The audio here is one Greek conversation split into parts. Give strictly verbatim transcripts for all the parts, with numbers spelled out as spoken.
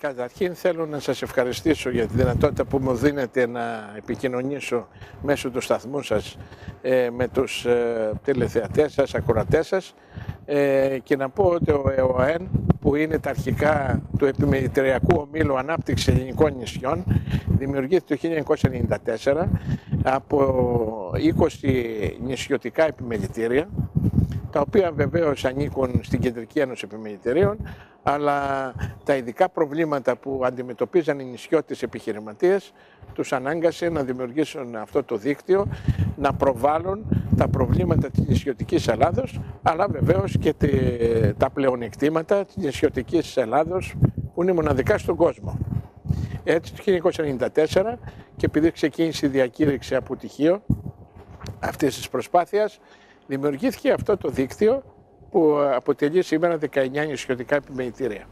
Καταρχήν θέλω να σας ευχαριστήσω για τη δυνατότητα που μου δίνετε να επικοινωνήσω μέσω του σταθμού σας ε, με τους ε, τηλεθεατές σας, ακροατές σας ε, και να πω ότι ο ΕΟΑΕΝ, που είναι τα αρχικά του Επιμελητηριακού Ομίλου Ανάπτυξης Ελληνικών Νησιών, δημιουργήθηκε το χίλια εννιακόσια ενενήντα τέσσερα από είκοσι νησιωτικά επιμελητήρια, τα οποία βεβαίως ανήκουν στην Κεντρική Ένωση Επιμελητηρίων, αλλά τα ειδικά προβλήματα που αντιμετωπίζαν οι νησιώτες επιχειρηματίες τους ανάγκασε να δημιουργήσουν αυτό το δίκτυο, να προβάλλουν τα προβλήματα της νησιωτικής Ελλάδος, αλλά βεβαίως και τα πλεονεκτήματα της νησιωτικής Ελλάδος, που είναι μοναδικά στον κόσμο. Έτσι, το χίλια εννιακόσια ενενήντα τέσσερα, και επειδή ξεκίνησε η διακήρυξη αποτυχίων αυτής της προσπάθειας, δημιουργήθηκε αυτό το δίκτυο που αποτελεί σήμερα δεκαεννιά νησιωτικά επιμελητήρια.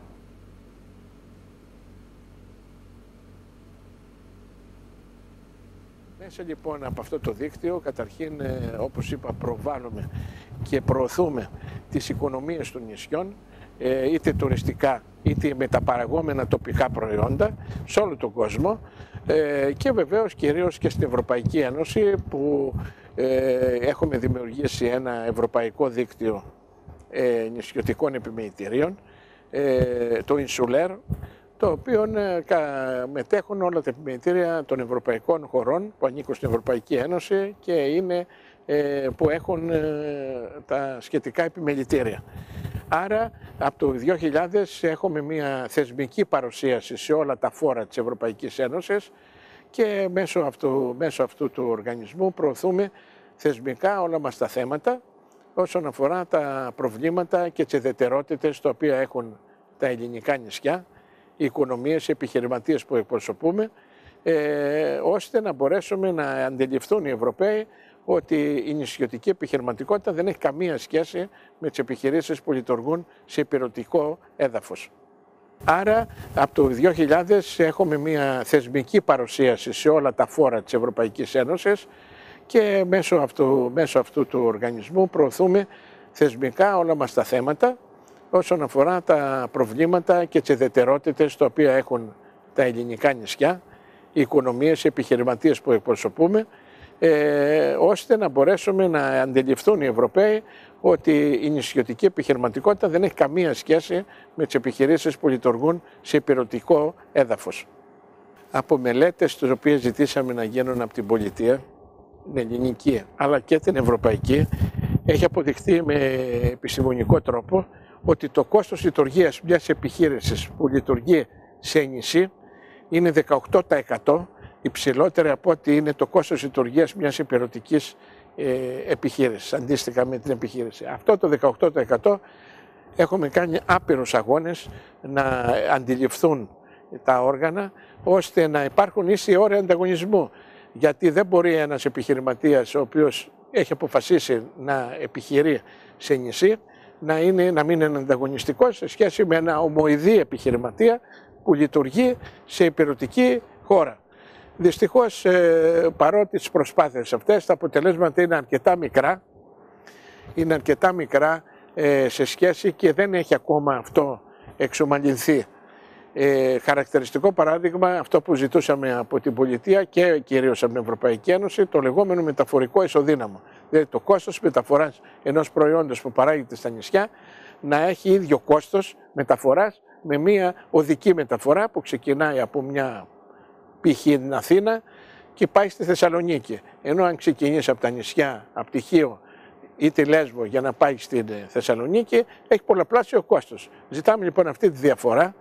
Μέσα λοιπόν από αυτό το δίκτυο, καταρχήν, όπως είπα, προβάλλουμε και προωθούμε τις οικονομίες των νησιών, είτε τουριστικά είτε με τα παραγόμενα τοπικά προϊόντα σε όλο τον κόσμο, και βεβαίως κυρίως και στην Ευρωπαϊκή Ένωση, που έχουμε δημιουργήσει ένα ευρωπαϊκό δίκτυο νησιωτικών επιμελητηρίων, το Insulair, το οποίο μετέχουν όλα τα επιμελητήρια των ευρωπαϊκών χωρών που ανήκουν στην Ευρωπαϊκή Ένωση και είναι, που έχουν τα σχετικά επιμελητήρια. Άρα, από το δύο χιλιάδες έχουμε μια θεσμική παρουσίαση σε όλα τα φόρα της Ευρωπαϊκής Ένωσης και μέσω αυτού, μέσω αυτού του οργανισμού προωθούμε θεσμικά όλα μας τα θέματα όσον αφορά τα προβλήματα και τις ιδιαιτερότητες τα οποία έχουν τα ελληνικά νησιά, οι οικονομίες, οι επιχειρηματίες που εκπροσωπούμε, ε, ώστε να μπορέσουμε να αντιληφθούν οι Ευρωπαίοι ότι η νησιωτική επιχειρηματικότητα δεν έχει καμία σχέση με τις επιχειρήσεις που λειτουργούν σε ηπειρωτικό έδαφος. Άρα, από το δύο χιλιάδες έχουμε μια θεσμική παρουσίαση σε όλα τα φόρα της Ευρωπαϊκής Ένωσης και μέσω αυτού, μέσω αυτού του οργανισμού προωθούμε θεσμικά όλα μας τα θέματα όσον αφορά τα προβλήματα και τις ιδιαιτερότητες τα οποία έχουν τα ελληνικά νησιά, οι οικονομίες, οι επιχειρηματίες που εκπροσωπούμε, ε, ώστε να μπορέσουμε να αντιληφθούν οι Ευρωπαίοι ότι η νησιωτική επιχειρηματικότητα δεν έχει καμία σχέση με τις επιχειρήσεις που λειτουργούν σε ηπειρωτικό έδαφος. Από μελέτες τις οποίες ζητήσαμε να γίνουν από την πολιτεία, την ελληνική αλλά και την ευρωπαϊκή, έχει αποδειχθεί με επιστημονικό τρόπο ότι το κόστος λειτουργίας μιας επιχείρησης που λειτουργεί σε νησί είναι δεκαοκτώ τοις εκατό υψηλότερο από ότι είναι το κόστος λειτουργίας μιας ηπειρωτικής ε, επιχείρησης, αντίστοιχα με την επιχείρηση. Αυτό το δεκαοκτώ τοις εκατό έχουμε κάνει άπειρους αγώνες να αντιληφθούν τα όργανα, ώστε να υπάρχουν ίσοι όροι ανταγωνισμού. Γιατί δεν μπορεί ένας επιχειρηματίας ο οποίος έχει αποφασίσει να επιχειρεί σε νησί να, είναι, να μην είναι ανταγωνιστικός σε σχέση με ένα ομοειδή επιχειρηματία που λειτουργεί σε ηπειρωτική χώρα. Δυστυχώς, παρότι τις προσπάθειες αυτές, τα αποτελέσματα είναι αρκετά μικρά, είναι αρκετά μικρά σε σχέση και δεν έχει ακόμα αυτό εξομαλυνθεί. Ε, χαρακτηριστικό παράδειγμα, αυτό που ζητούσαμε από την πολιτεία και κυρίως από την Ευρωπαϊκή Ένωση, το λεγόμενο μεταφορικό ισοδύναμο. Δηλαδή το κόστος μεταφοράς ενός προϊόντος που παράγεται στα νησιά να έχει ίδιο κόστος μεταφοράς με μια οδική μεταφορά που ξεκινάει από μια π.χ. την Αθήνα και πάει στη Θεσσαλονίκη. Ενώ αν ξεκινήσει από τα νησιά, από τη Χίο ή τη Λέσβο για να πάει στη Θεσσαλονίκη, έχει πολλαπλάσιο κόστος. Ζητάμε λοιπόν αυτή τη διαφορά,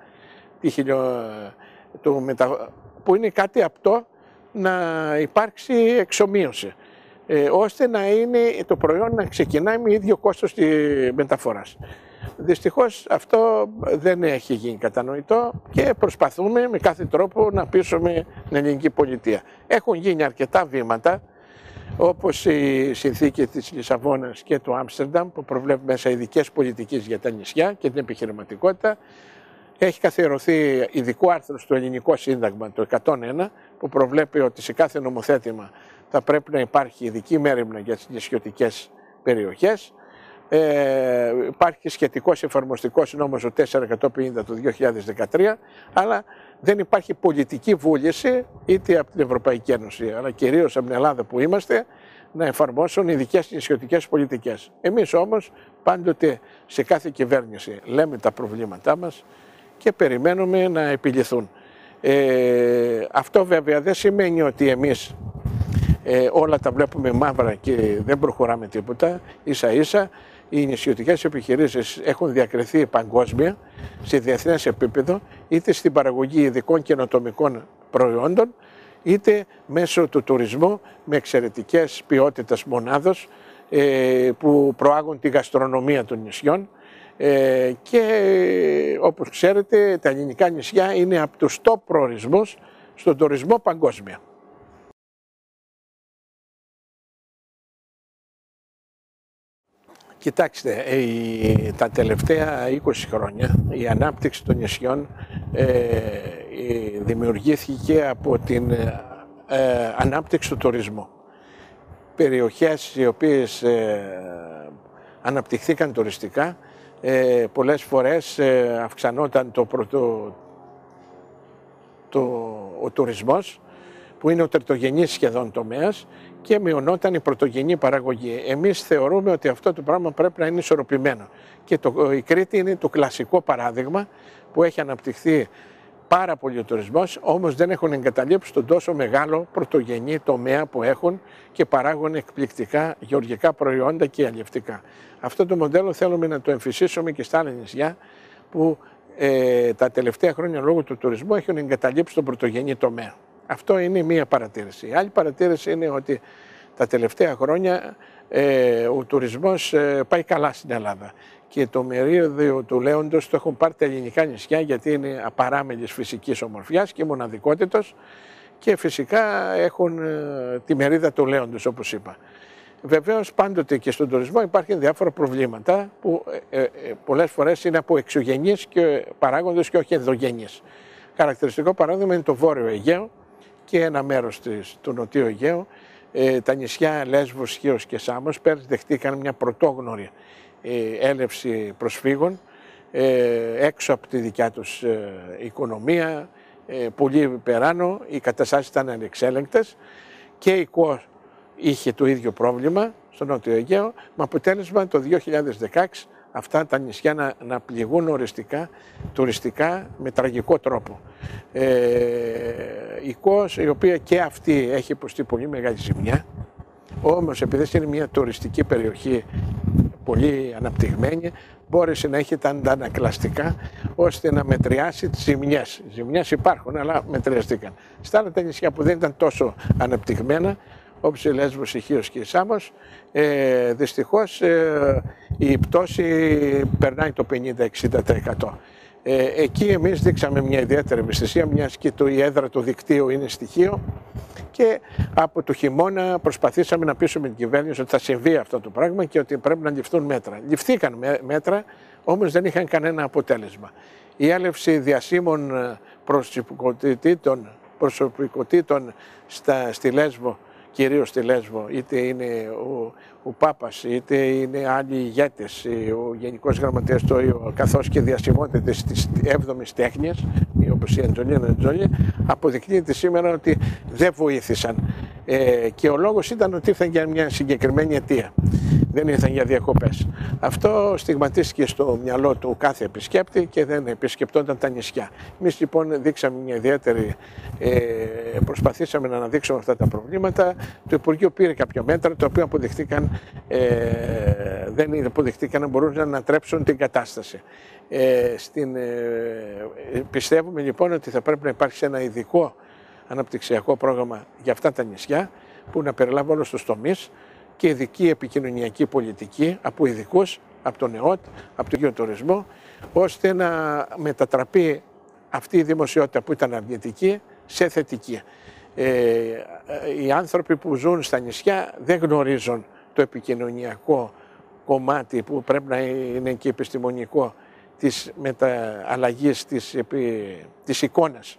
που είναι κάτι απτό να υπάρξει εξομοίωση, ε, ώστε να είναι το προϊόν να ξεκινάει με ίδιο κόστος τη μεταφοράς. Δυστυχώς αυτό δεν έχει γίνει κατανοητό και προσπαθούμε με κάθε τρόπο να πείσουμε την ελληνική πολιτεία. Έχουν γίνει αρκετά βήματα, όπως η συνθήκη της Λισαβόνας και του Άμστερνταμ, που προβλέπει μέσα ειδικές πολιτικές για τα νησιά και την επιχειρηματικότητα. Έχει καθιερωθεί ειδικό άρθρο στο Ελληνικό Σύνταγμα, το εκατόν ένα, που προβλέπει ότι σε κάθε νομοθέτημα θα πρέπει να υπάρχει ειδική μέριμνα για τις νησιωτικές περιοχές. Ε, υπάρχει σχετικός εφαρμοστικός νόμος ο τέσσερα εκατόν πενήντα του δύο χιλιάδες δεκατρία, αλλά δεν υπάρχει πολιτική βούληση είτε από την Ευρωπαϊκή Ένωση, αλλά κυρίως από την Ελλάδα που είμαστε, να εφαρμόσουν ειδικές νησιωτικές πολιτικές. Εμείς όμως πάντοτε σε κάθε κυβέρνηση λέμε τα προβλήματά μας και περιμένουμε να επιληθούν. Ε, αυτό βέβαια δεν σημαίνει ότι εμείς ε, όλα τα βλέπουμε μαύρα και δεν προχωράμε τίποτα. Ίσα ίσα οι νησιωτικές επιχειρήσεις έχουν διακριθεί παγκόσμια σε διεθνές επίπεδο, είτε στην παραγωγή ειδικών καινοτομικών προϊόντων, είτε μέσω του τουρισμού με εξαιρετικές ποιότητες μονάδος ε, που προάγουν τη γαστρονομία των νησιών. Ε, και όπως ξέρετε τα ελληνικά νησιά είναι από τους top προορισμούς στον τουρισμό παγκόσμια. Κοιτάξτε, ε, τα τελευταία είκοσι χρόνια η ανάπτυξη των νησιών ε, δημιουργήθηκε από την ε, ανάπτυξη του τουρισμού. Περιοχές οι οποίες ε, αναπτυχθήκαν τουριστικά, ε, πολλές φορές ε, αυξανόταν το, το, το, ο τουρισμός, που είναι ο τριτογενής σχεδόν τομέας, και μειωνόταν η πρωτογενή παραγωγή. Εμείς θεωρούμε ότι αυτό το πράγμα πρέπει να είναι ισορροπημένο. Και το, η Κρήτη είναι το κλασικό παράδειγμα που έχει αναπτυχθεί πάρα πολύ ο τουρισμός, όμως δεν έχουν εγκαταλείψει τον τόσο μεγάλο πρωτογενή τομέα που έχουν και παράγουν εκπληκτικά γεωργικά προϊόντα και αλλιευτικά. Αυτό το μοντέλο θέλουμε να το εμφυσίσουμε και στα άλλα νησιά που ε, τα τελευταία χρόνια λόγω του τουρισμού έχουν εγκαταλείψει τον πρωτογενή τομέα. Αυτό είναι μία παρατήρηση. Η άλλη παρατήρηση είναι ότι τα τελευταία χρόνια ε, ο τουρισμός ε, πάει καλά στην Ελλάδα και το μερίδιο του λέοντος το έχουν πάρει τα ελληνικά νησιά, γιατί είναι απαράμιλης φυσικής ομορφιάς και μοναδικότητος και φυσικά έχουν ε, τη μερίδα του λέοντος, όπως είπα. Βεβαίως πάντοτε και στον τουρισμό υπάρχουν διάφορα προβλήματα που ε, ε, πολλές φορές είναι από εξωγενείς και παράγοντες και όχι ενδογενείς. Χαρακτηριστικό παράδειγμα είναι το Βόρειο Αιγαίο και ένα μέρος της, του Νοτιού Αιγαίου. Ε, τα νησιά Λέσβος, Χίος και Σάμος πέρυσι δεχτήκαν μια πρωτόγνωρη ε, έλευση προσφύγων ε, έξω από τη δικιά τους ε, οικονομία, ε, πολύ περάνω, οι καταστάσεις ήταν ανεξέλεγκτες και η ΚΟ είχε το ίδιο πρόβλημα στο Νότιο Αιγαίο, με αποτέλεσμα το δύο χιλιάδες δεκαέξι αυτά τα νησιά να, να πληγούν οριστικά, τουριστικά, με τραγικό τρόπο. Ε, η ΚΟΣ, η οποία και αυτή έχει υποστεί πολύ μεγάλη ζημιά, όμως επειδή είναι μια τουριστική περιοχή πολύ αναπτυγμένη, μπόρεσε να έχει τα αντανακλαστικά ώστε να μετριάσει τις ζημιές. Οι ζημιές υπάρχουν, αλλά μετριαστήκαν. Στα άλλα τα νησιά που δεν ήταν τόσο αναπτυγμένα, όπως η Λέσβος, η Χίος και η Σάμος, ε, δυστυχώς ε, η πτώση περνάει το πενήντα με εξήντα τοις εκατό. Ε, εκεί εμείς δείξαμε μια ιδιαίτερη ευαισθησία, μιας και το, η έδρα του δικτύου είναι στοιχείο, και από το χειμώνα προσπαθήσαμε να πείσουμε την κυβέρνηση ότι θα συμβεί αυτό το πράγμα και ότι πρέπει να ληφθούν μέτρα. Ληφθήκαν μέτρα, όμως δεν είχαν κανένα αποτέλεσμα. Η έλευση διασύμων προσωπικότητων, προσωπικότητων στα, στη Λέσβο, κυρίως στη Λέσβο, είτε είναι ο, ο Πάπας, είτε είναι άλλοι ηγέτες, ο Γενικός Γραμματέας του ΟΗΟ, καθώς και διασημότητες της έβδομης τέχνης, όπως η Αντζολίνα Αντζολί, αποδεικνύεται σήμερα ότι δεν βοήθησαν. Ε, και ο λόγος ήταν ότι ήρθαν για μια συγκεκριμένη αιτία. Δεν ήρθαν για διακοπές. Αυτό στιγματίστηκε στο μυαλό του κάθε επισκέπτη και δεν επισκεπτόταν τα νησιά. Εμείς λοιπόν δείξαμε μια ιδιαίτερη, ε, προσπαθήσαμε να αναδείξουμε αυτά τα προβλήματα. Το Υπουργείο πήρε κάποια μέτρα, τα οποία αποδειχτήκαν, ε, δεν αποδειχτήκαν να μπορούν να ανατρέψουν την κατάσταση. Ε, στην, ε, πιστεύουμε λοιπόν ότι θα πρέπει να υπάρξει ένα ειδικό αναπτυξιακό πρόγραμμα για αυτά τα νησιά, που να περιλάβει όλους τους τομείς και ειδική επικοινωνιακή πολιτική από ειδικούς, από τον ΕΟΤ, από τον γεωτουρισμό, ώστε να μετατραπεί αυτή η δημοσιότητα που ήταν αρνητική σε θετική. Ε, οι άνθρωποι που ζουν στα νησιά δεν γνωρίζουν το επικοινωνιακό κομμάτι που πρέπει να είναι και επιστημονικό της μεταλλαγής της, της εικόνας.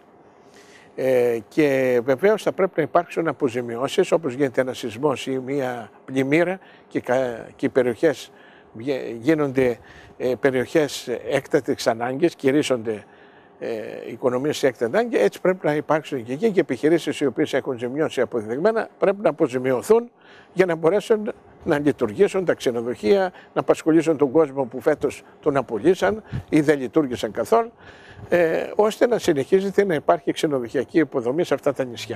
Ε, και βεβαίως θα πρέπει να υπάρξουν αποζημιώσεις, όπως γίνεται ένα σεισμός ή μια πλημμύρα και, και οι περιοχές γίνονται περιοχές έκτακτης ανάγκης, κηρύσσονται οικονομίες έκτακτης ανάγκης, έτσι πρέπει να υπάρξουν και εκεί και επιχειρήσεις οι οποίες έχουν ζημιώσει αποδεδειγμένα πρέπει να αποζημιωθούν για να μπορέσουν να λειτουργήσουν τα ξενοδοχεία, να απασχολήσουν τον κόσμο που φέτος τον απολύσαν ή δεν λειτουργήσαν καθόλου, ε, ώστε να συνεχίζεται να υπάρχει ξενοδοχειακή υποδομή σε αυτά τα νησιά.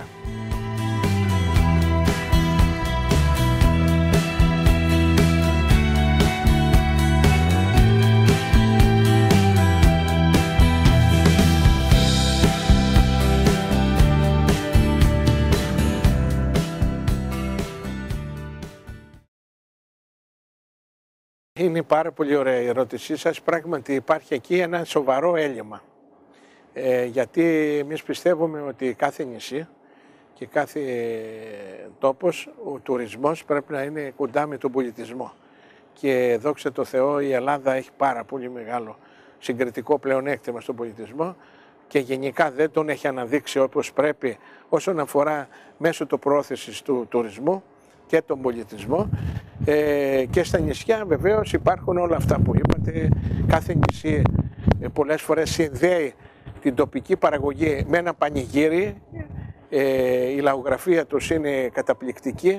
Είναι πάρα πολύ ωραία η ερώτησή σας. Πράγματι υπάρχει εκεί ένα σοβαρό έλλειμμα. Ε, γιατί εμείς πιστεύουμε ότι κάθε νησί και κάθε τόπος, ο τουρισμός πρέπει να είναι κοντά με τον πολιτισμό. Και δόξα τω Θεώ η Ελλάδα έχει πάρα πολύ μεγάλο συγκριτικό πλεονέκτημα στον πολιτισμό και γενικά δεν τον έχει αναδείξει όπως πρέπει όσον αφορά μέσω του πρόθεσης του τουρισμού και τον πολιτισμό. Ε, και στα νησιά βεβαίως υπάρχουν όλα αυτά που είπατε. Κάθε νησί ε, πολλές φορές συνδέει την τοπική παραγωγή με ένα πανηγύρι. Ε, η λαογραφία τους είναι καταπληκτική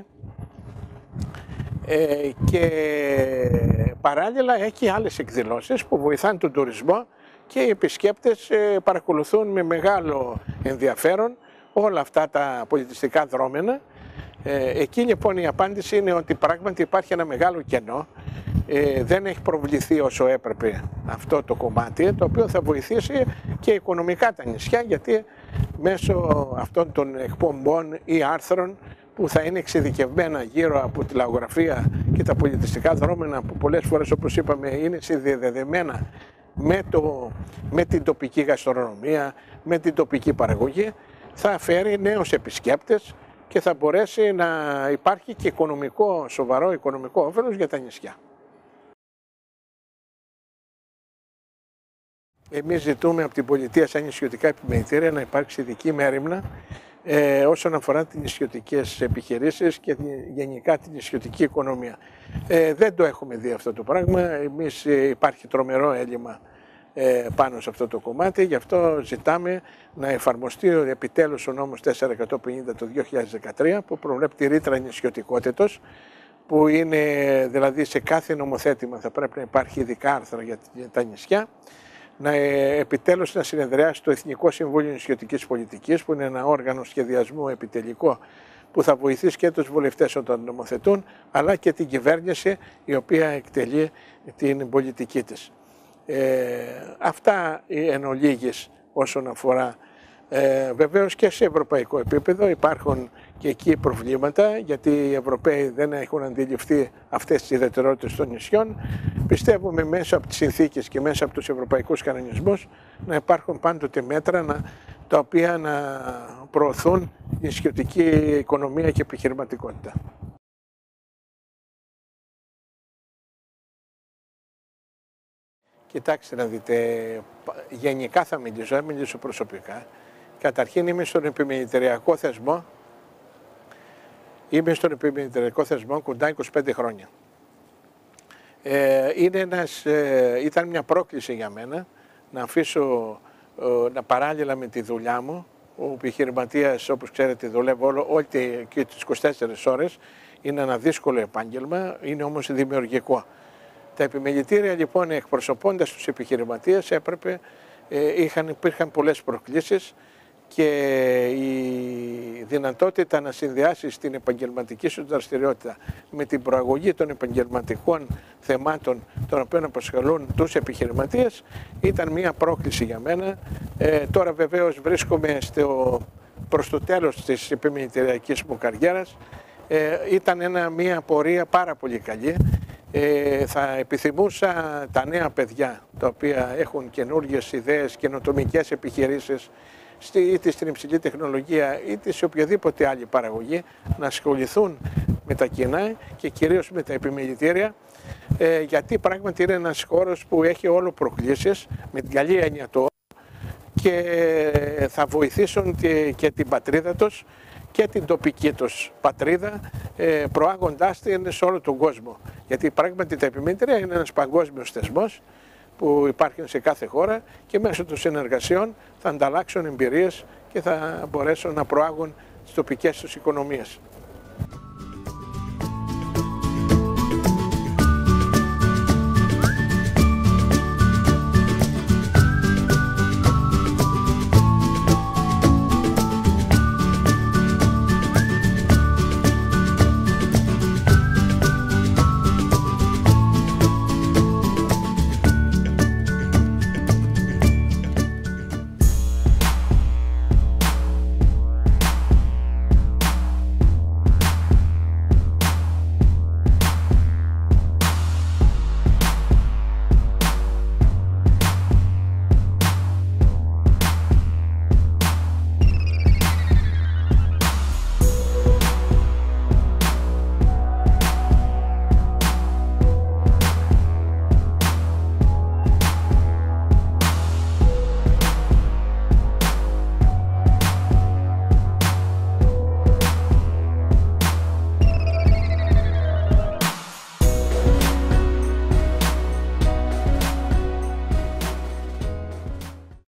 ε, και παράλληλα έχει άλλες εκδηλώσεις που βοηθάνε τον τουρισμό και οι επισκέπτες ε, παρακολουθούν με μεγάλο ενδιαφέρον όλα αυτά τα πολιτιστικά δρόμενα. Ε, εκεί λοιπόν η απάντηση είναι ότι πράγματι υπάρχει ένα μεγάλο κενό, ε, δεν έχει προβληθεί όσο έπρεπε αυτό το κομμάτι, το οποίο θα βοηθήσει και οικονομικά τα νησιά, γιατί μέσω αυτών των εκπομπών ή άρθρων που θα είναι εξειδικευμένα γύρω από τη λαογραφία και τα πολιτιστικά δρόμενα που πολλές φορές, όπως είπαμε, είναι συνδεδεμένα με, το, με την τοπική γαστρονομία, με την τοπική παραγωγή, θα φέρει νέους επισκέπτες και θα μπορέσει να υπάρχει και οικονομικό, σοβαρό οικονομικό όφελος για τα νησιά. Εμείς ζητούμε από την πολιτεία σαν νησιωτικά επιμελητήρια να υπάρξει ειδική μέριμνα ε, όσον αφορά τις νησιωτικές επιχειρήσεις και γενικά την νησιωτική οικονομία. Ε, δεν το έχουμε δει αυτό το πράγμα. Εμείς ε, υπάρχει τρομερό έλλειμμα ε, πάνω σε αυτό το κομμάτι, γι' αυτό ζητάμε να εφαρμοστεί επιτέλους ο νόμος τέσσερα εκατόν πενήντα το δύο χιλιάδες δεκατρία που προβλέπει τη ρήτρα νησιωτικότητος, που είναι δηλαδή σε κάθε νομοθέτημα θα πρέπει να υπάρχει ειδικά άρθρα για τα νησιά, να ε, επιτέλους να συνεδριάσει το Εθνικό Συμβούλιο Νησιωτικής Πολιτικής, που είναι ένα όργανο σχεδιασμού επιτελικό που θα βοηθήσει και τους βουλευτές όταν νομοθετούν, αλλά και την κυβέρνηση η οποία εκτελεί την πολιτική της. Ε, αυτά εν ολίγης όσον αφορά. Ε, βεβαίως και σε ευρωπαϊκό επίπεδο υπάρχουν και εκεί προβλήματα, γιατί οι Ευρωπαίοι δεν έχουν αντιληφθεί αυτές τις ιδιαιτερότητες των νησιών. Πιστεύουμε μέσα από τις συνθήκες και μέσα από τους ευρωπαϊκούς κανονισμούς να υπάρχουν πάντοτε μέτρα να, τα οποία να προωθούν νησιωτική οικονομία και επιχειρηματικότητα. Κοιτάξτε να δείτε, γενικά θα μιλήσω, θα μιλήσω προσωπικά. Καταρχήν είμαι στον επιμελητηριακό θεσμό, είμαι στον επιμελητηριακό θεσμό κοντά είκοσι πέντε χρόνια. Ε, είναι ένας, ε, ήταν μια πρόκληση για μένα να αφήσω ε, να παράλληλα με τη δουλειά μου. Ο επιχειρηματίας, όπως ξέρετε, δουλεύω όλο, όλη και τις είκοσι τέσσερις ώρες. Είναι ένα δύσκολο επάγγελμα, είναι όμως δημιουργικό. Τα επιμελητήρια λοιπόν, εκπροσωπώντας τους επιχειρηματίες, έπρεπε, ε, είχαν, υπήρχαν πολλές προκλήσεις και η δυνατότητα να συνδυάσεις την επαγγελματική σου δραστηριότητα με την προαγωγή των επαγγελματικών θεμάτων των οποίων απασχολούν τους επιχειρηματίες ήταν μια πρόκληση για μένα. Ε, τώρα βεβαίως βρίσκομαι στο, προς το τέλος της επιμελητηριακής μου καριέρας. Ε, ήταν ένα, μια πορεία πάρα πολύ καλή. Ε, θα επιθυμούσα τα νέα παιδιά, τα οποία έχουν καινούργιες ιδέες, καινοτομικές επιχειρήσεις, είτε στην υψηλή τεχνολογία είτε σε οποιαδήποτε άλλη παραγωγή, να ασχοληθούν με τα κοινά και κυρίως με τα επιμελητήρια, ε, γιατί πράγματι είναι ένας χώρος που έχει όλο προκλήσεις, με την καλή έννοια του όρου, και θα βοηθήσουν και την πατρίδα τους και την τοπική τους πατρίδα, προάγοντάς την σε όλο τον κόσμο. Γιατί πράγματι τα επιμήτρια είναι ένας παγκόσμιος θεσμός που υπάρχει σε κάθε χώρα και μέσω των συνεργασιών θα ανταλλάξουν εμπειρίες και θα μπορέσουν να προάγουν τις τοπικές τους οικονομίες.